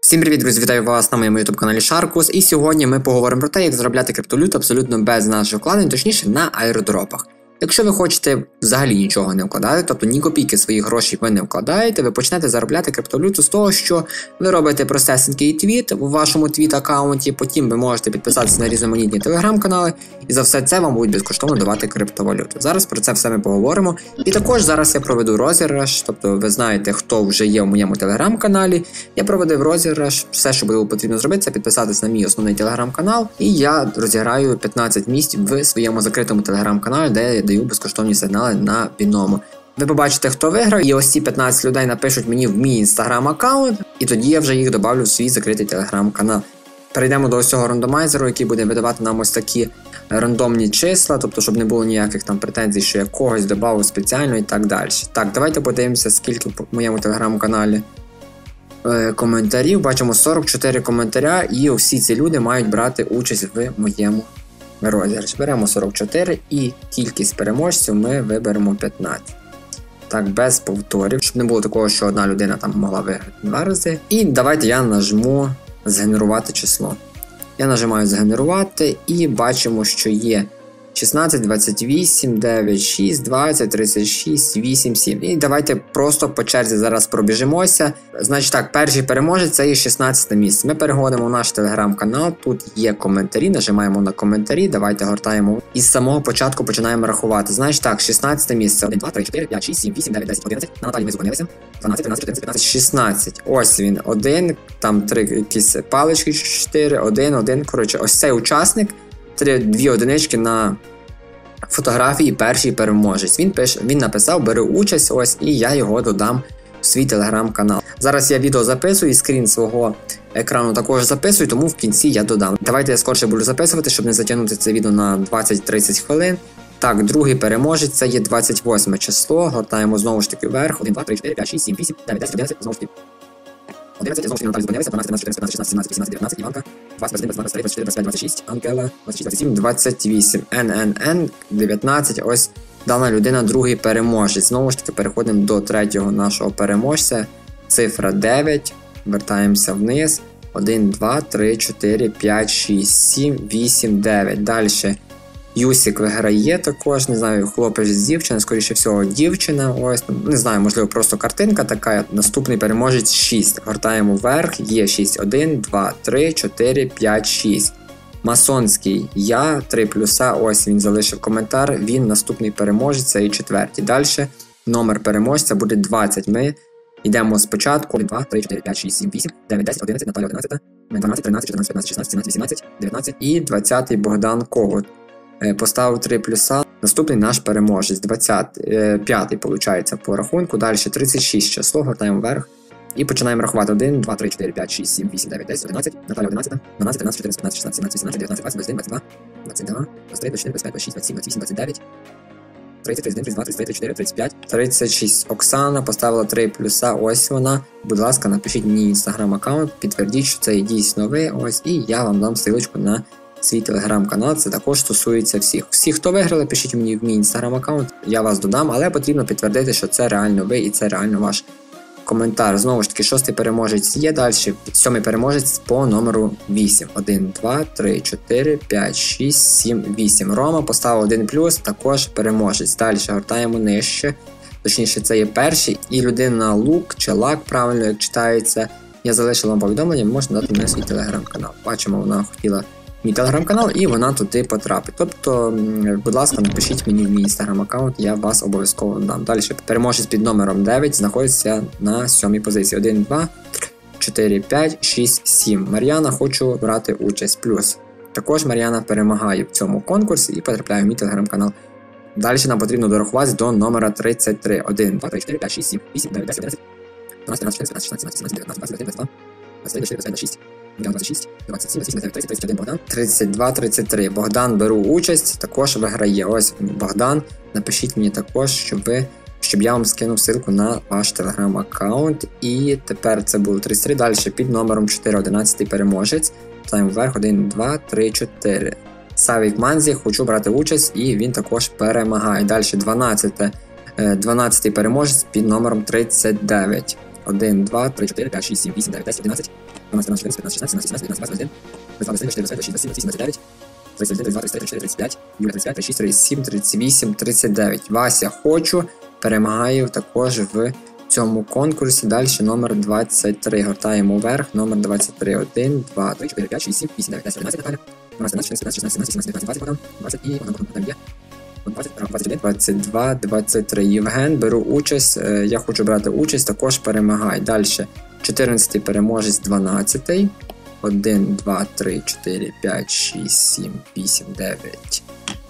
Всім привіт, друзі! Вітаю вас на моєму YouTube каналі Sharkus. І сьогодні ми поговоримо про те, як заробляти криптовалюту абсолютно без нашого вкладень, точніше на аеродропах. Якщо ви хочете взагалі нічого не вкладати, тобто ні копійки своїх грошей ви не вкладаєте, ви почнете заробляти криптовалюту з того, що ви робите простесенький твіт у вашому твіт-аккаунті, потім ви можете підписатися на різноманітні телеграм-канали, і за все це вам будуть безкоштовно давати криптовалюту. Зараз про це все ми поговоримо. І також зараз я проведу розіграш, тобто ви знаєте, хто вже є в моєму телеграм-каналі. Я проводив розіграш, все, що буде потрібно зробити, це підписатися на мій основний телеграм-канал, і я розіграю 15 місць в своєму закритому телеграм-каналі, де я даю безкоштовні сигнали на Binomo. Ви побачите, хто виграв, і ось ці 15 людей напишуть мені в мій інстаграм-аккаунт, і тоді я вже їх добавлю в свій закритий телеграм-канал. Перейдемо до ось цього рандомайзеру, який буде видавати нам ось такі рандомні числа, тобто, щоб не було ніяких там претензій, що я когось додав спеціально і так далі. Так, давайте подивимося, скільки в моєму телеграм-каналі коментарів. Бачимо 44 коментаря, і всі ці люди мають брати участь в моєму розіграш. Беремо 44 і кількість переможців ми виберемо 15. Так, без повторів, щоб не було такого, що одна людина там могла виграти 2 рази. І давайте я нажму згенерувати число. Я нажимаю згенерувати і бачимо, що є 16, 28, 9, 6, 20, 36, 8, 7. І давайте просто по черзі зараз пробіжимося. Значить так, перший переможець це є 16 місце. Ми переходимо в наш телеграм-канал, тут є коментарі, нажимаємо на коментарі, давайте гортаємо. І з самого початку починаємо рахувати. Значить так, 16 місце. 1, 2, 3, 4, 5, 6, 7, 8, 9, 10, 11. На Наталі ми зупинилися. 12, 13, 14, 15, 16. Ось він, 1, там 3 якісь палички, 4, 1, 1. Коротше, ось цей учасник. 2 одинички на фотографії, перший переможець. Він написав, беру участь, ось, і я його додам в свій телеграм-канал. Зараз я відео записую і скрін свого екрану також записую, тому в кінці я додам. Давайте я скорше буду записувати, щоб не затягнути це відео на 20-30 хвилин. Так, другий переможець, це є 28 число, гортаємо знову ж таки вверх, 1, 2, 3, 4, 5, 6, 7, 8, 9, 10, 11, знову ж таки. 11, знову ж таки Наталі зупинилися, 12, 13, 14, 15, 16, 17, 18, 19, Іванка, 20, 21, 22, 23, 24, 25, 26, Ангела, 26, 27, 28, ННН, 19, ось дана людина, другий переможець. Знову ж таки переходимо до третього нашого переможця, цифра 9, вертаємося вниз, 1, 2, 3, 4, 5, 6, 7, 8, 9, далі. Юсик виграє також, не знаю, хлопець з дівчина, скоріше всього дівчина, ось, не знаю, можливо просто картинка така, наступний переможець 6, гортаємо вверх, є 6, 1, 2, 3, 4, 5, 6. Масонський я, 3 плюса, ось він залишив коментар, він наступний переможець, це і четвертий. Далі номер переможця буде 20, ми йдемо спочатку, 1, 2, 3, 4, 5, 6, 7, 8, 9, 10, 11, Наталя 11, 12, 13, 14, 15, 16, 17, 18, 19 і 20-й Богдан Когут. Поставив 3 плюса. Наступний наш переможець, 25-й, виходить, по рахунку. Далі 36 число, гортаємо вверх. І починаємо рахувати. 1, 2, 3, 4, 5, 6, 7, 8, 9, 10, 11. Наталя 11, 12, 13, 14, 15, 16, 17, 18, 19, 20, 21, 22, 22, 23, 24, 25, 26, 27, 28, 29, 30, 31, 32, 33, 34, 35, 36. Оксана поставила 3 плюса, ось вона. Будь ласка, напишіть мені інстаграм-аккаунт, підтвердіть, що це дійсно ви, ось, і я вам дам ссылочку на свій телеграм-канал, це також стосується всіх. Всі, хто виграли, пишіть мені в мій інстаграм-аккаунт, я вас додам, але потрібно підтвердити, що це реально ви і це реально ваш коментар. Знову ж таки, 6-й переможець є, далі 7-й переможець по номеру 8. 1, 2, 3, 4, 5, 6, 7, 8. Рома поставив 1 плюс, також переможець. Далі гортаємо нижче, точніше це є перший, і людина Лук чи Лак, правильно як читається. Я залишив вам повідомлення, можна дати на свій телеграм-канал. Бачимо, вона хотіла мій телеграм-канал, і вона туди потрапить. Тобто, будь ласка, напишіть мені в мій інстаграм-аккаунт, я вас обов'язково дам. Далі переможець під номером 9 знаходиться на 7-й позиції. 1, 2, 4, 5, 6, 7. Мар'яна, хочу брати участь. Плюс. Також Мар'яна перемагає в цьому конкурсі і потрапляє в мій телеграм-канал. Далі нам потрібно дорахуватися до номера 33. 1, 2, 3, 4, 5, 6, 7, 8, 9, 10, 11, 12, 13, 14, 15, 16, 17, 18, 19, 20, 21, 22, 23, 24, 25, 26, 26, 27, 29, 30, 31 Богдан, 32, 33. Богдан, беру участь, також виграє. Ось Богдан, напишіть мені також, щоб я вам скинув ссылку на ваш телеграм-аккаунт. І тепер це було 33, далі під номером 4, 11-й переможець. Ставимо вверх, 1, 2, 3, 4. Савік Манзі, хочу брати участь, і він також перемагає. Далі 12-й переможець під номером 39. 1, 2, 3, 4, 5, 6, 7, 8, 9, 10, 11, 12, 13, 14, 15, 16, 17, 18, 19, 20, 21, 22, 23, 24, 25, 26, 27, 28, 29, 30, 31, 32, 33, 34, 35, Юля 35, 36, 37, 38, 39. Вася хочу перемагає також в цьому конкурсі. Далі номер 23. Гортаємо вверх. Номер 23. 1, 2, 3, 4, 5, 6, 7, 8, 9, 10, 11, Наталя. 12, 14, 15, 16, 17, 18, 19, 20, 20 і там є. 21, 22, 23. Євген, беру участь. Я хочу брати участь, також перемагай. Далі 14 переможець, 12. 1, 2, 3, 4, 5, 6, 7, 8, 9.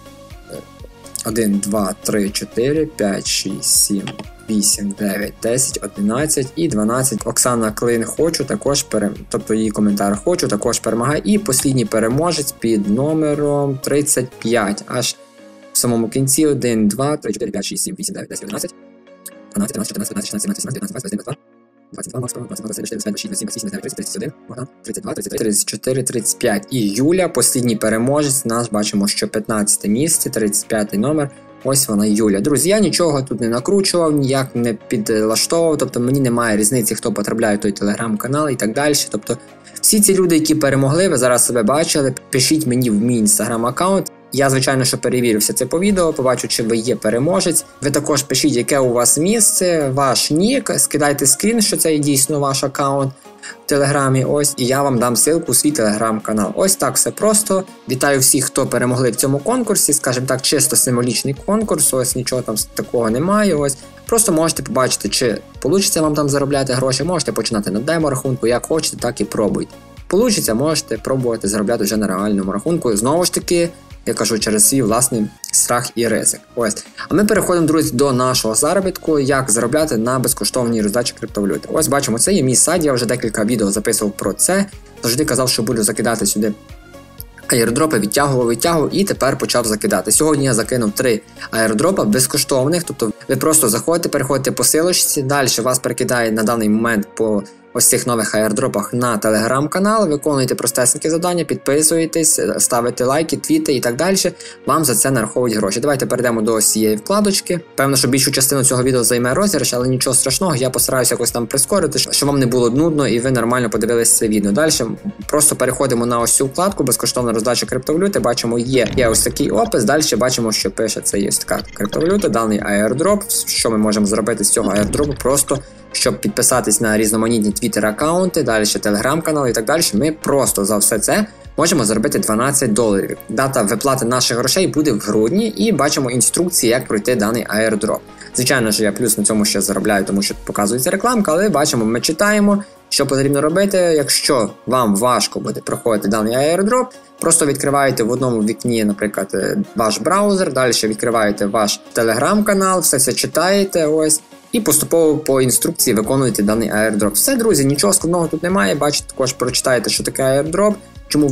1, 2, 3, 4, 5, 6, 7, 8, 9, 10, 11 і 12. Оксана Клин хочу також тобто її коментар хочу також перемагає. І послідній переможець під номером 35. Аж в самому кінці 1, 2, 3, 4, 5, 6, 7, 8, 9, 10, 11, 12, 13, 14, 15, 16, 17, 18, 19, 20, 21, 22, Макс, 22, 24, 25, 26, 27, 28, 29, 30, 31, Богдан, 32, 33, 34, 35. І Юля, послідній переможець, нас бачимо, що 15 місце, 35 номер. Ось вона Юля. Друзі, я нічого тут не накручував, ніяк не підлаштовував, тобто мені немає різниці, хто потрапляє в той телеграм-канал і так далі. Тобто всі ці люди, які перемогли, ви зараз себе бачили, пишіть мені в мій інстаграм-аккаунт. Я, звичайно, що перевірю все це по відео, побачу, чи ви є переможець. Ви також пишіть, яке у вас місце, ваш нік, скидайте скрін, що це дійсно ваш аккаунт в телеграмі, ось, і я вам дам ссылку у свій телеграм-канал. Ось так все просто. Вітаю всіх, хто перемогли в цьому конкурсі, скажімо так, чисто символічний конкурс, ось нічого там такого немає, ось. Просто можете побачити, чи вийде вам там заробляти гроші, можете починати на демо-рахунку, як хочете, так і пробуйте. Получиться, можете пробувати заробляти вже на реальному рахунку, знову ж таки, я кажу, через свій власний страх і ризик. Ось. А ми переходимо, друзі, до нашого заробітку, як заробляти на безкоштовній роздачі криптовалюти. Ось бачимо, це є мій сайт, я вже декілька відео записував про це. Завжди казав, що буду закидати сюди аєрдропи, відтягував і тепер почав закидати. Сьогодні я закинув 3 аєрдропа безкоштовних, тобто ви просто заходите, переходите по силочці, далі вас перекидає на даний момент по ось цих нових аєрдропах на телеграм-канал, виконуєте простесенькі завдання, підписуєтесь, ставите лайки, твіти і так далі, вам за це нараховують гроші. Давайте перейдемо до ось цієї вкладочки. Певно, що більшу частину цього відео займе розіграш, але нічого страшного, я постараюся якось там прискорити, щоб вам не було нудно і ви нормально подивилися це відео. Далі просто переходимо на ось цю вкладку, безкоштовна роздача криптовалюти, бачимо, є ось такий опис, далі бачимо, що пише, це є ось така криптовалюта, даний аєрдроп, що ми можемо зробити з цього аєрдропу, просто щоб підписатись на різноманітні твіттер-аккаунти, далі телеграм-канал і так далі, ми просто за все це можемо заробити $12. Дата виплати наших грошей буде в грудні і бачимо інструкції, як пройти даний аєрдроп. Звичайно ж, я плюс на цьому ще заробляю, тому що показується рекламка, але бачимо, ми читаємо, що потрібно робити. Якщо вам важко буде проходити даний аєрдроп, просто відкриваєте в одному вікні, наприклад, ваш браузер, далі відкриваєте ваш телеграм-канал, все це читаєте, ось. І поступово по інструкції виконуєте даний аєрдроп. Все, друзі, нічого складного тут немає. Бачите, також прочитаєте, що таке аєрдроп, чому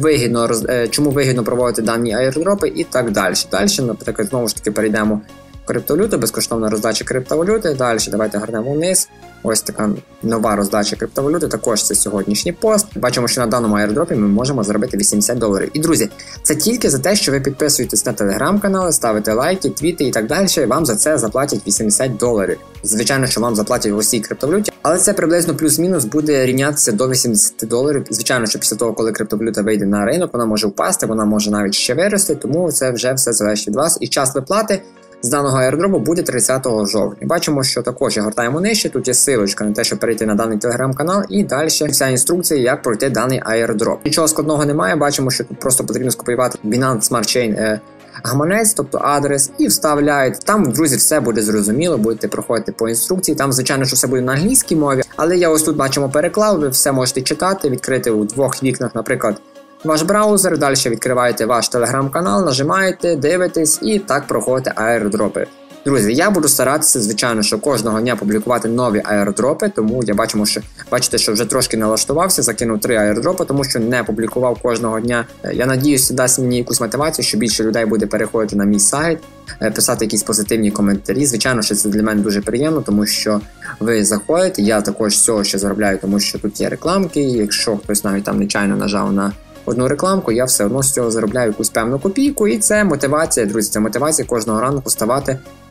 вигідно проводити дані аєрдропи і так далі. Далі, наприклад, знову ж таки перейдемо в криптовалюту, безкоштовна роздача криптовалюти. Далі давайте гарнемо вниз. Ось така нова роздача криптовалюти, також це сьогоднішній пост. Бачимо, що на даному аєрдропі ми можемо заробити $80. І, друзі, це тільки за те, що ви підписуєтесь на телеграм-канали, ставите лайки, твіти і так далі, вам за це заплатять $80. Звичайно, що вам заплатять в усій криптовалюті, але це приблизно плюс-мінус буде рівнятися до $80. Звичайно, що після того, коли криптовалюта вийде на ринок, вона може впасти, вона може навіть ще вирости, тому це вже все залежить від вас. І час виплати з даного аєрдропу буде 30 жовтня. Бачимо, що також гортаємо нижче, тут є силочка на те, щоб перейти на даний телеграм-канал, і далі вся інструкція, як пройти даний аєрдроп. Нічого складного немає, бачимо, що тут просто потрібно скопіювати Binance Smart Chain гаманець, тобто адрес, і вставляєте. Там, друзі, все буде зрозуміло, будете проходити по інструкції. Там, звичайно, що все буде на англійській мові, але я ось тут бачимо переклав, ви все можете читати, відкрити у 2 вікнах, наприклад, ваш браузер, далі відкриваєте ваш телеграм-канал, нажимаєте, дивитесь і так проходите аєрдропи. Друзі, я буду старатися, звичайно, що кожного дня публікувати нові аєрдропи, тому я бачите, що вже трошки налаштувався, закинув 3 аєрдропи, тому що не публікував кожного дня. Я надіюся, дасть мені якусь мотивацію, що більше людей буде переходити на мій сайт, писати якісь позитивні коментарі. Звичайно, що це для мене дуже приємно, тому що ви заходите, я також з цього ще заробляю, тому що тут є рекламки, якщо хтось навіть там нечайно нажав на одну рекламку, я все одно з цього заробляю якусь певну копійку, і це мотивація, друзі, це мотивація кожного ранку ставати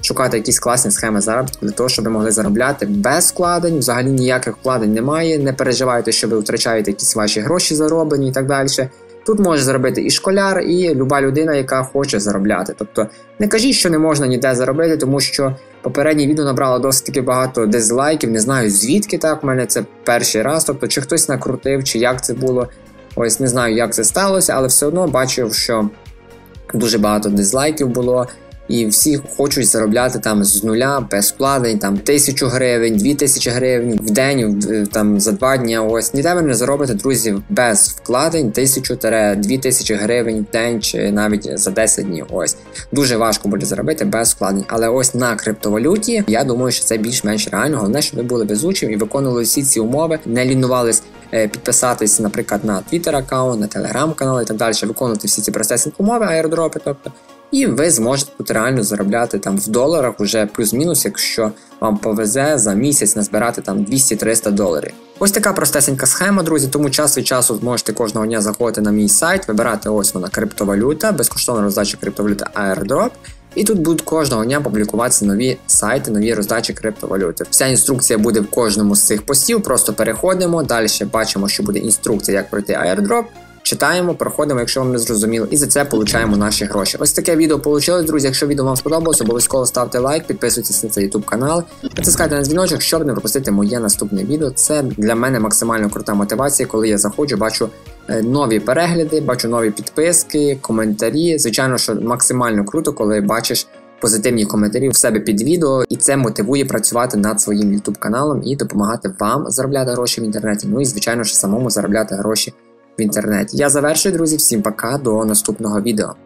шукати якісь класні схеми заробітку для того, щоб ви могли заробляти без вкладень, взагалі ніяких вкладень немає, не переживайте, що ви втрачаєте якісь ваші гроші зароблені і так далі. Тут може заробити і школяр, і люба людина, яка хоче заробляти. Тобто не кажіть, що не можна ніде заробити, тому що попереднє відео набрало досить таки багато дизлайків, не знаю звідки так, в мене це перший раз, тобто чи хтось накрутив, чи як це було, ось не знаю як це сталося, але все одно бачив, що дуже багато дизлайків було. І всі хочуть заробляти там з нуля, без вкладень, там 1000 гривень, 2000 гривень в день, там за 2 дні. Ось ніде ви не заробите, друзі, без вкладень 1000-2000 гривень в день чи навіть за 10 днів. Ось дуже важко буде заробити без вкладень. Але ось на криптовалюті я думаю, що це більш-менш реально. Головне, щоб ви були везучим і виконували всі ці умови, не лінувались підписатись, наприклад, на Twitter аккаунт, на Telegram канал і так далі, виконувати всі ці процесинг умови, аеродропи, тобто. І ви зможете тут реально заробляти там в доларах уже плюс-мінус, якщо вам повезе за місяць назбирати там 200-300 доларів. Ось така простесенька схема, друзі, тому час від часу зможете кожного дня заходити на мій сайт, вибирати ось вона криптовалюта, безкоштовна роздача криптовалюти Airdrop. І тут будуть кожного дня публікуватися нові сайти, нові роздачі криптовалюти. Вся інструкція буде в кожному з цих постів, просто переходимо, далі бачимо, що буде інструкція, як пройти Airdrop. Читаємо, проходимо, якщо вам не зрозуміло, і за це получаємо наші гроші. Ось таке відео вийшло, друзі. Якщо відео вам сподобалось, обов'язково ставте лайк, підписуйтесь на цей YouTube канал, натискайте на дзвіночок, щоб не пропустити моє наступне відео. Це для мене максимально крута мотивація, коли я заходжу, бачу нові перегляди, бачу нові підписки, коментарі. Звичайно, що максимально круто, коли бачиш позитивні коментарі в себе під відео, і це мотивує працювати над своїм YouTube каналом і допомагати вам заробляти гроші в інтернеті. Ну і звичайно, що самому заробляти гроші в інтернеті. Я завершую, друзі, всім пока, до наступного відео.